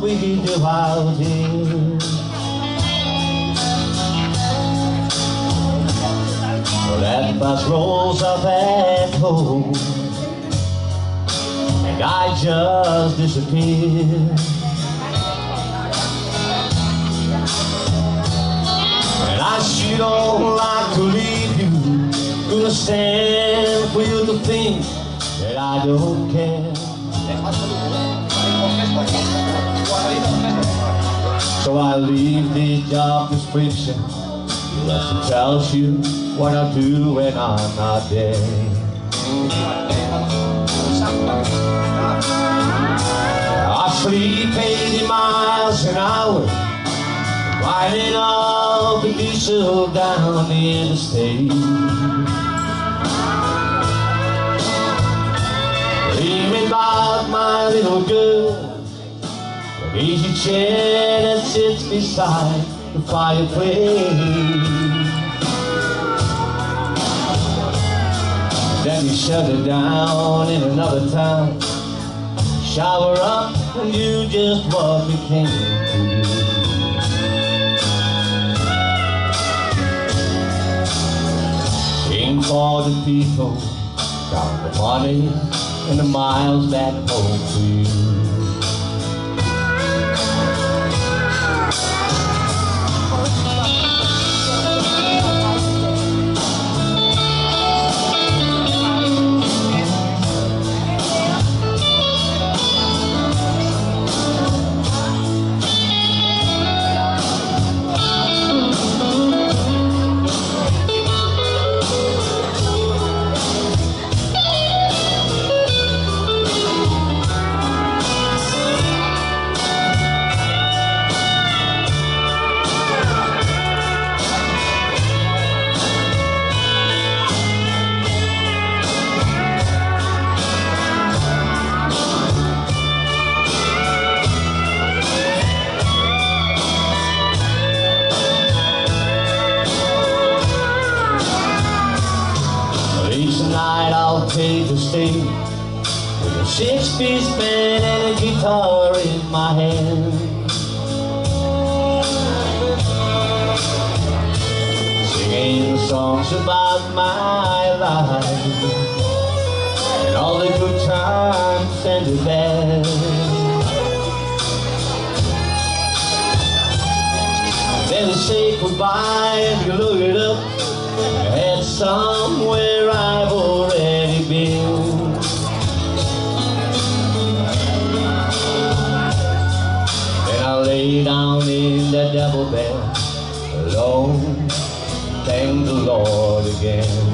we do out here. Well, that bus rolls up at home, and I just disappear. And I sure don't like to leave you. Gonna stand for you to think that I don't care. So I leave the job description that tells you what I do when I'm not there. I sleep 80 miles an hour, riding up the diesel down the interstate. Dreaming about my little girl, the easy chair that sits beside the fireplace. Then you shut it down in another town, shower up and do just what we came to do. Sing for the people, count the money and the miles back home to you. Tonight I'll take the stage with a 6-piece band and a guitar in my hand, singing songs about my life and all the good times and the bad. Then we say goodbye and we look it up at somewhere I've already been. Then I lay down in that double bed alone, thank the Lord again.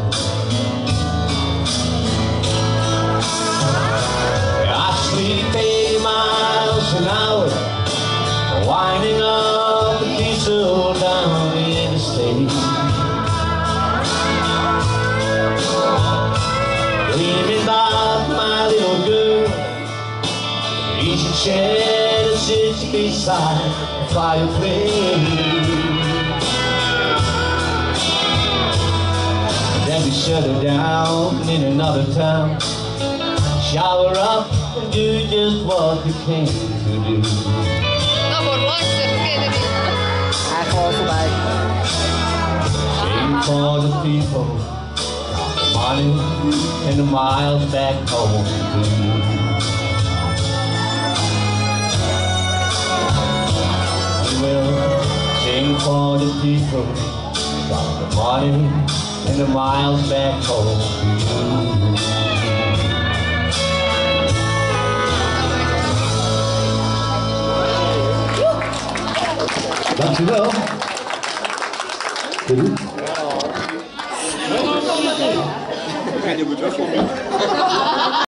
I sleep 80 miles an hour, winding up the diesel down the interstate. Dreaming about my little girl, the easy chair that sits beside the fireplace. Then we shut her down in another town, shower up and do just what we came to do. Sing for the people, money and the miles back home to you. We will sing for the people, got the money and the miles back home to you. Dankjewel. Goed.